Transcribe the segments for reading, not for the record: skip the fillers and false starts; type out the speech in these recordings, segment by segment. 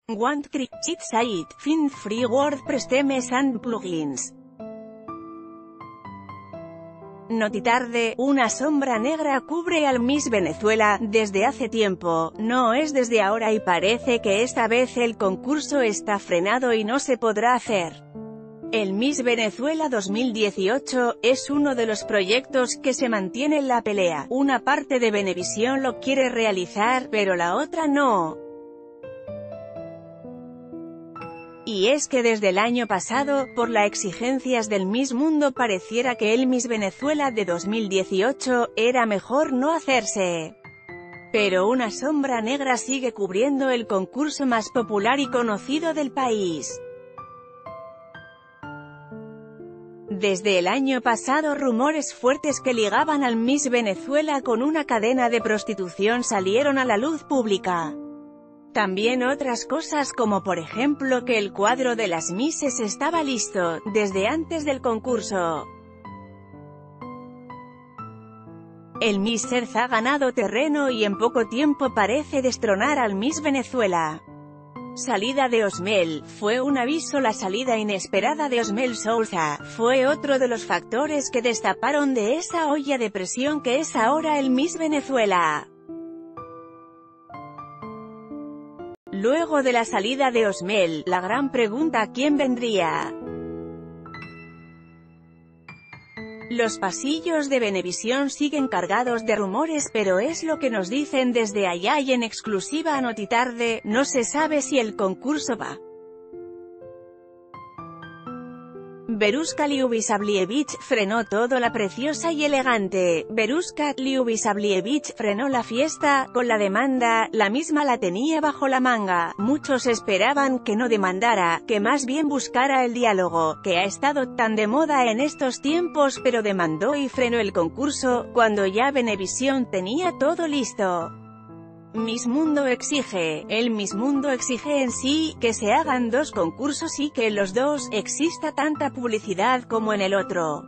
Want Cryptid Site, Find Free WordPress Themes and Plugins. Notitarde, una sombra negra cubre al Miss Venezuela, desde hace tiempo, no es desde ahora y parece que esta vez el concurso está frenado y no se podrá hacer. El Miss Venezuela 2018, es uno de los proyectos que se mantiene en la pelea, una parte de Venevisión lo quiere realizar, pero la otra no. Y es que desde el año pasado, por las exigencias del Miss Mundo pareciera que el Miss Venezuela de 2018, era mejor no hacerse. Pero una sombra negra sigue cubriendo el concurso más popular y conocido del país. Desde el año pasado rumores fuertes que ligaban al Miss Venezuela con una cadena de prostitución salieron a la luz pública. También otras cosas como por ejemplo que el cuadro de las Misses estaba listo, desde antes del concurso. El Miss Cerza ha ganado terreno y en poco tiempo parece destronar al Miss Venezuela. Salida de Osmel, fue un aviso. La salida inesperada de Osmel Souza, fue otro de los factores que destaparon de esa olla de presión que es ahora el Miss Venezuela. Luego de la salida de Osmel, la gran pregunta: ¿quién vendría? Los pasillos de Venevisión siguen cargados de rumores, pero es lo que nos dicen desde allá y en exclusiva a Notitarde, no se sabe si el concurso va. Veruska Liubisablievich frenó todo. La preciosa y elegante Veruska Liubisablievich frenó la fiesta, con la demanda, la misma la tenía bajo la manga. Muchos esperaban que no demandara, que más bien buscara el diálogo, que ha estado tan de moda en estos tiempos, pero demandó y frenó el concurso, cuando ya Venevisión tenía todo listo. Miss Mundo exige, el Miss Mundo exige en sí, que se hagan dos concursos y que en los dos, exista tanta publicidad como en el otro.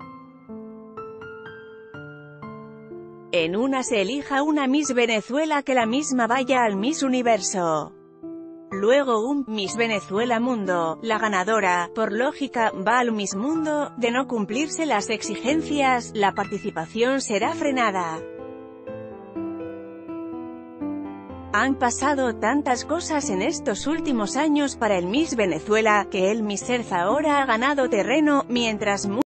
En una se elija una Miss Venezuela, que la misma vaya al Miss Universo. Luego un Miss Venezuela Mundo, la ganadora, por lógica, va al Miss Mundo. De no cumplirse las exigencias, la participación será frenada. Han pasado tantas cosas en estos últimos años para el Miss Venezuela, que el Miss Cerza ahora ha ganado terreno, mientras